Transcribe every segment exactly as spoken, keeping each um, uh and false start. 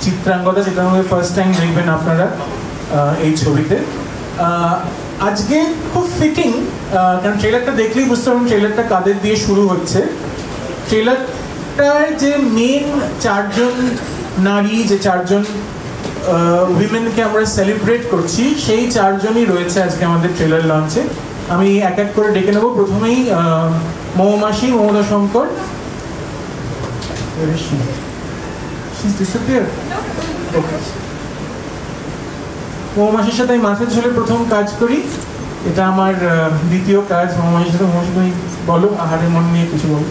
চিত্রাঙ্গদা, যেটা আমাদের first time দেখবেন আপনারা এই ছবিতে। আজকে খুব ফিটিং, কারণ ট্রেলারটা দেখলেই বুঝতে পারবেন ট্রেলারটা কাদের দিয়ে শুরু হচ্ছে। ট্রেলারটার যে মেন চারজন নারী, যে চারজন উইমেনকে আমরা সেলিব্রেট করছি, সেই চারজনই রয়েছে আজকে আমাদের ট্রেলার লঞ্চে। আমি এক এক করে ডেকে নেব। প্রথমেই মৌমাসি, মমতা শঙ্কর। মৌমাসির সাথে আমি মাছের ঝোলে প্রথম কাজ করি, এটা আমার দ্বিতীয় কাজ মৌমাসির সাথে। মৌমাসি তুমি বলো আহারে মন নিয়ে কিছু বলো।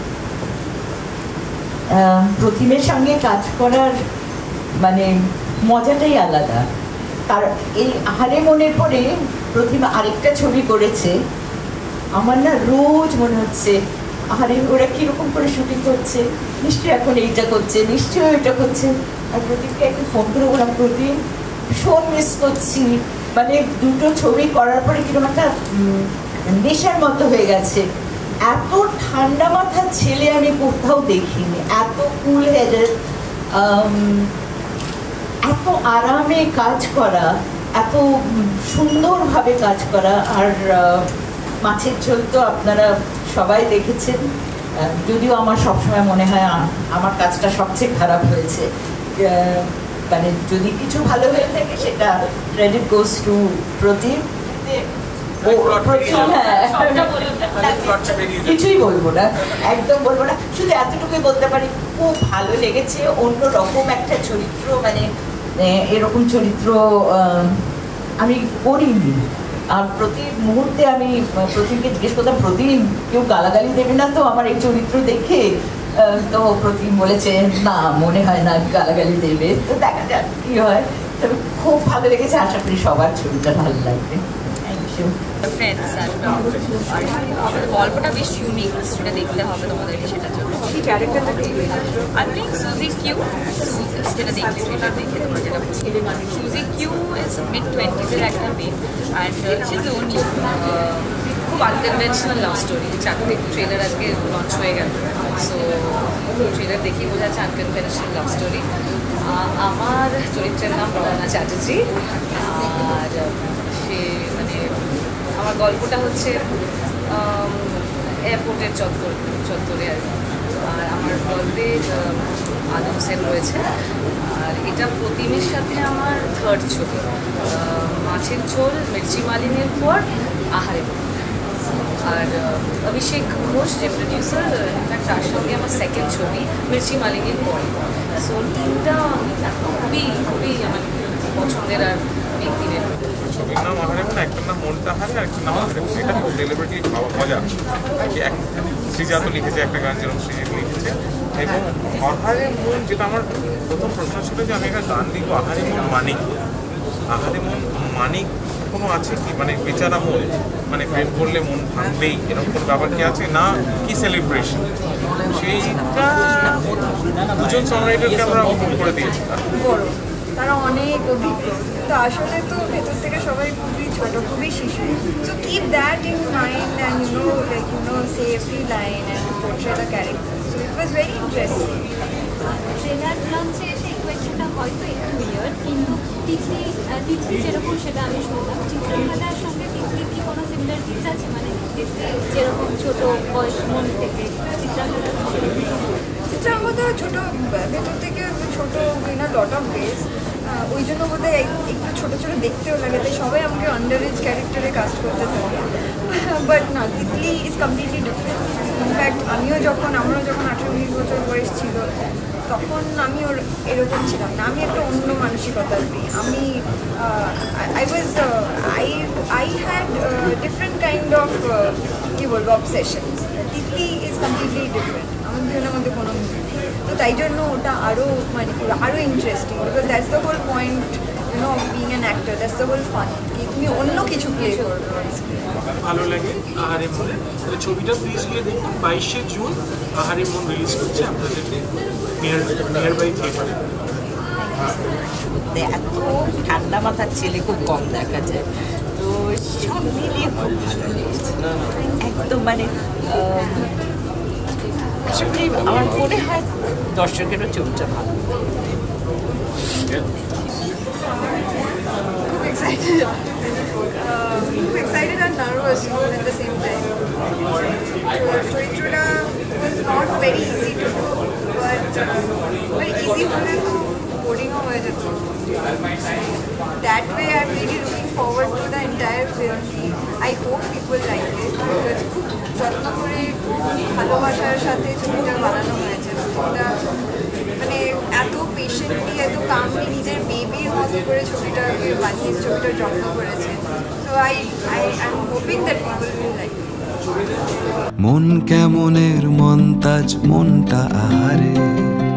প্রতিমের সঙ্গে কাজ করার মানে মজাটাই আলাদা। তার এই আহারে মনের পরে প্রতিমা আরেকটা ছবি করেছে, আমার না রোজ মনে হচ্ছে আহারে ওরা কিরকম করে শুটিং করছে, নিশ্চয়ই এখন এইটা করছে, নিশ্চয়ই এটা করছে। আর প্রদীপকে একটু ফোন করে বললাম, প্রদীপ ভীষণ মিস করছি, মানে দুটো ছবি করার পরে কিরকম একটা নেশার মতো হয়ে গেছে। এত ঠান্ডা মাথার ছেলে আমি কোথাও দেখিনি, এত কুল হেডেড, এত আরামে কাজ করা, এত সুন্দরভাবে কাজ করা। আর মাছের ঝোল তো আপনারা সবাই দেখেছেন, যদিও আমার সবসময় মনে হয় আমার কাজটা সবচেয়ে খারাপ হয়েছে। মানে যদি কিছু ভালো হয়ে থাকে সেটা ক্রেডিট গোস টু প্রদীপ। কিছুই বলবো না, একদম বলবো না, শুধু এতটুকুই বলতে পারি খুব ভালো লেগেছে। অন্য রকম একটা চরিত্র, মানে এরকম চরিত্র আমি করিনি। আর প্রতি মুহূর্তে আমি প্রতিমকে জিজ্ঞেস করতাম, প্রতিম কেউ গালাগালি দেবে না তো আমার এই চরিত্র দেখে? তো প্রতিম বলেছে না, মনে হয় না গালাগালি দেবে, তো দেখা যাক কি হয়। তবে খুব ভালো লেগেছে, আশা করি সবার ছবিটা ভালো লাগবে। ফ্রেন্ডস আর গল্পটা বেশ ইউনিক, সেটা দেখতে হবে তোমাদেরকে। সেটার জন্য আই থিঙ্ক সুজি কিউ, যেটা দেখলে ট্রেলার দেখে তোমরা যেটা সুজি কিউ ইজ মিড টোয়েন্টিজের একটা মেয়ে, অ্যান্ড ইজ ওনলি খুব আনকনভেনশনাল লাভ স্টোরি। চারটে ট্রেলার আজকে লঞ্চ হয়ে গেল, সো ট্রেলার দেখেই বোঝা যাচ্ছে আনকনভেনশনাল লাভ স্টোরি। আমার চরিত্রের নাম রওনা চ্যাটার্জি, আর সে মানে আমার গল্পটা হচ্ছে এয়ারপোর্টের চত্বর চত্বরে আর কি। আর আমার গল্পে আদিল হোসেন রয়েছে। আর এটা প্রতিমের সাথে আমার থার্ড ছবি। মাছের ঝোল, মির্চি মালিনীর পর আহারে মন। আর অভিষেক ঘোষ যে প্রডিউসার, ইনফ্যাক্ট তার সঙ্গে আমার সেকেন্ড ছবি মির্চি মালিনীর পরে। সো টিমটা খুবই খুবই আমার পছন্দের আর অনেক দিনের। ছবির নাম আহারে মন, একটা নাম মনটা হারে, আর একটা নাম আহারে মন। এটা খুব ডেলিভারিটি মজা। শ্রীজাত লিখেছে একটা গান, যেরকম সৃজিত লিখেছে। এবং আহারে মন, যেটা আমার প্রথম প্রশ্ন ছিল যে আমি একটা গান লিখবো আহারে মন মানিক, আহারে মন মানিক কোনো আছে কি, মানে বেচারা মন, মানে প্রেম করলে মন ভাঙবেই এরকম কোনো ব্যাপার কি আছে না, কি সেলিব্রেশন, সেইটা দুজন সংরাইটারকে আমরা ফোন করে দিয়েছি। তারা অনেক অভিজ্ঞ, তো আসলে তো ভেতর থেকে সবাই খুবই ছোট, খুবই শিশু। So keep that in mind and you know like you know say every line and portray the character. So it was very interesting. Trailer লঞ্চে এসে কোয়েশ্চেনটা হয়তো একটু উইয়ার্ড, কিন্তু তিতলি তিতলি যেরকম সেটা আমি শুনলাম, চিত্রকলার সঙ্গে তিতলির কি কোনো সিমিলারিটিস আছে? মানে তিতলি যেরকম ছোটো বয়স মন থেকে চিত্রাঙ্গদা চিত্রাঙ্গদা ছোটো ভেতর থেকে ছোটো in a lot of ways, ওই জন্য বোধহয় একটু ছোটো ছোটো দেখতেও লাগে, তাই সবাই আমাকে আন্ডার এজ ক্যারেক্টারে কাস্ট করতে থাকে। বাট না, Titli is completely different. In fact আমিও যখন আমারও যখন আঠেরো উনিশ বছর বয়স ছিল, তখন আমি ওর এরকম ছিলাম না, আমি একটা অন্য মানসিকতার মেয়ে। আমি I was I I had different kind of কী বলবো obsessions. Titli is completely different, আমাদের দুজনের মধ্যে কোনো মিল নেই। তো তাই জন্য ওটা আরও মানে আরও interesting, because that's the whole point you know being an actor, that's the whole fun, কি তুমি অন্য কিছু প্লে করবে। ভালো লাগে আহারে মনে ছবিটা, প্লিজ গিয়ে দেখুন। বাইশে জুন আহারে মন রিলিজ করছে আপনাদের নিয়ার নিয়ার বাই থিয়েটারে। এত ঠান্ডা মাথার ছেলে খুব কম দেখা যায়, তো সব মিলিয়ে খুব ভালো লেগেছে একদম। মানে আসলে আমার মনে হয় দর্শকেরও ছবিটা ভালো। খুব এক্সাইটেড খুব এক্সাইটেড আর nervous at the same time. চরিত্রটা was not very easy to do, but very easy হলে তো বোরিংও হয়ে যেত. That way I'm really looking forward to the entire film. I hope people like it because খুব যত্ন করে খুব ভালোবাসার সাথে ছবিটা বানানো হয়েছে. ছবিটা মানে এত পেশেন্টলি এত কামলি নিজের বেবির মতো করে ছবিটাকে বানিয়ে ছবিটার যত্ন করেছে. So I I I'm hoping that people will like it. মন কেমনের মন্তাজ মনটা আহারে